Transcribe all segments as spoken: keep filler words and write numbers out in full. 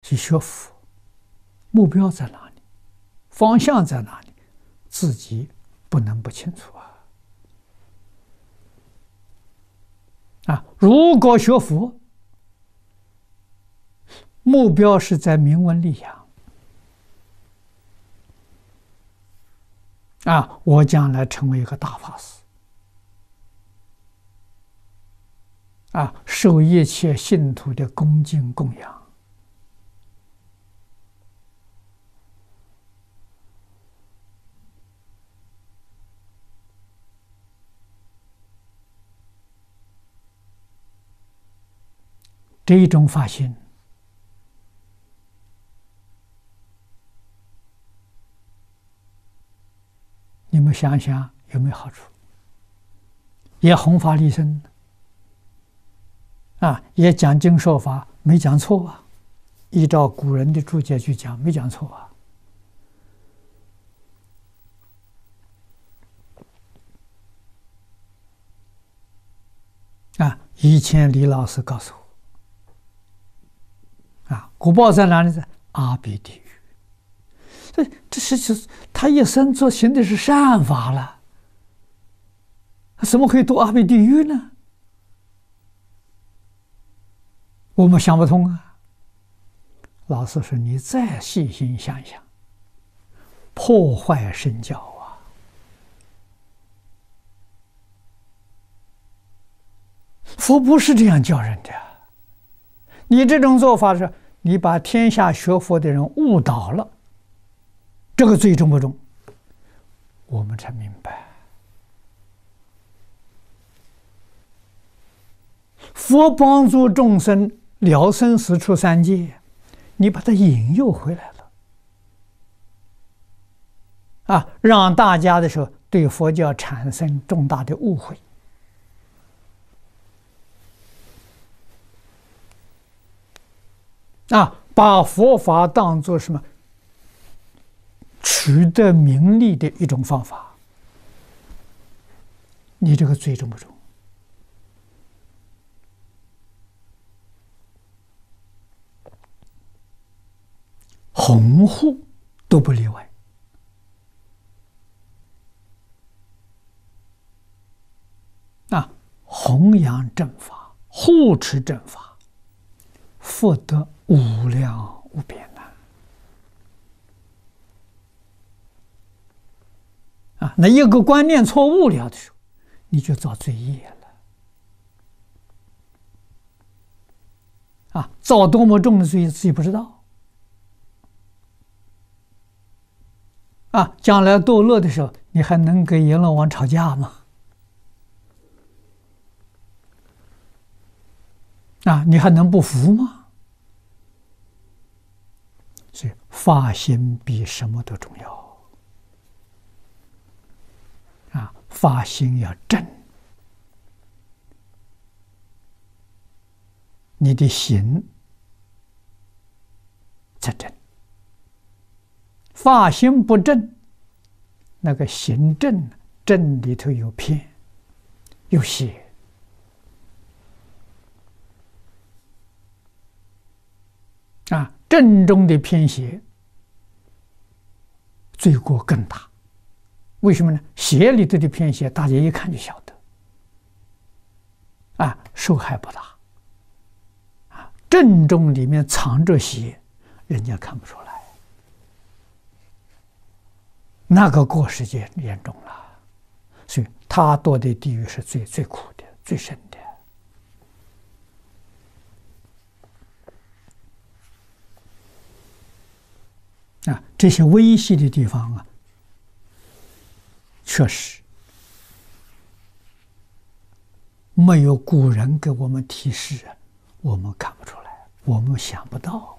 去学佛，目标在哪里？方向在哪里？自己不能不清楚啊！啊，如果学佛，目标是在名闻利养啊，我将来成为一个大法师啊，受一切信徒的恭敬供养。这一种发心，你们想想有没有好处？也弘法利生啊，也讲经说法，没讲错啊。依照古人的注解去讲，没讲错啊。啊，以前李老师告诉我。啊，果报在哪里？在阿鼻地狱。这这是是他一生做行的是善法了，他怎么可以堕阿鼻地狱呢？我们想不通啊。老师说：“你再细心想想，破坏身教啊！佛不是这样教人的。你这种做法是。”你把天下学佛的人误导了，这个罪重不重？我们才明白，佛帮助众生了生死出三界，你把它引诱回来了，啊，让大家的时候对佛教产生重大的误会。啊，把佛法当作什么取得名利的一种方法，你这个罪重不重？弘护都不例外。啊，弘扬正法，护持正法，福德无量无边呐！啊，那一个观念错误了的时候，你就造罪业了。啊，造多么重的罪业自己不知道。啊，将来堕落的时候，你还能跟阎罗王吵架吗？啊，你还能不服吗？所以发心比什么都重要啊！发心要正，你的行才正。发心不正，那个行正，正里头有偏，有邪。啊，正中的偏邪，罪过更大。为什么呢？邪里头的偏邪，大家一看就晓得，啊，受害不大。啊，正中里面藏着邪，人家看不出来，那个过失就严重了。所以他堕的地狱是最最苦的、最深的。啊，这些微细的地方啊，确实没有古人给我们提示，我们看不出来，我们想不到。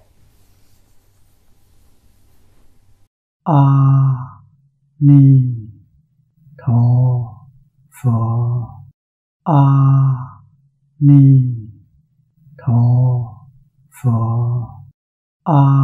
阿弥陀佛，阿弥陀佛，阿